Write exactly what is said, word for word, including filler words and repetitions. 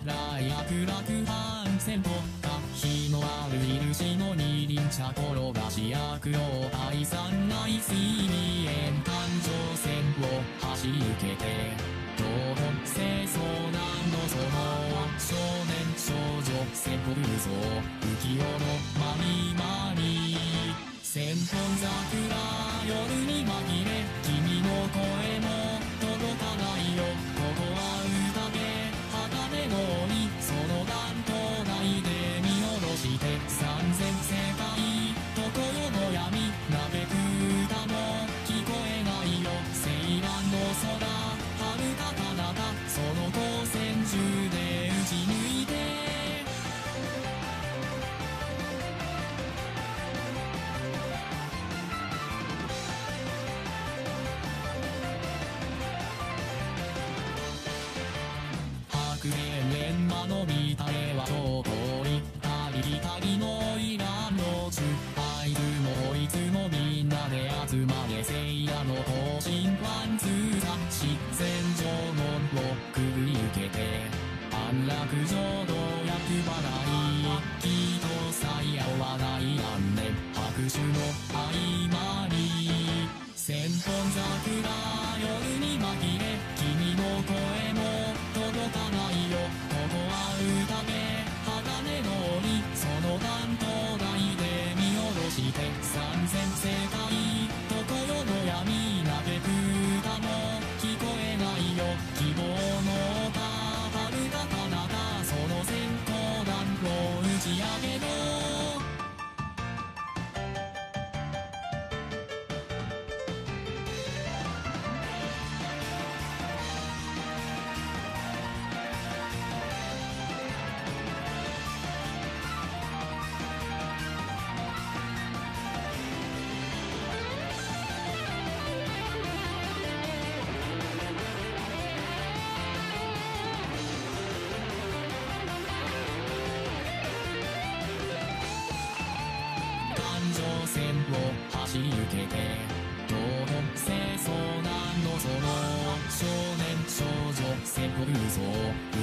来悪楽反戦とか日のある印の二輪車転がし悪用愛さんない水面環状線を走り抜けてどうも清掃なんのその少年少女戦国像浮世のまにまに千本桜夜に紛れ君の声も届かないよここは宴鋼の鬼その弾頭内で見下ろして三千世界常世の闇嘆く歌も聞こえないよ西岸の空遥か彼方その光線中で打ち抜いて白煙閻魔の見たれは超遠いたりたりのいらんのちゅあいつもこいつもみんなで集まれ聖夜の行進ワンツーザ自然縄文をくぐり抜けて安楽浄土厄払いきっと最夜はない何年拍手の合間に千本桜夜に紛れ君の声も届かないよここは宴鋼の鬼その弾頭内で見下ろして三千世界常世の闇嘆く歌も聞こえないよ希望の歌遥か彼方その閃光弾を打ち上げろ線を走り抜けてどうも清掃なんのその少年少女戦国像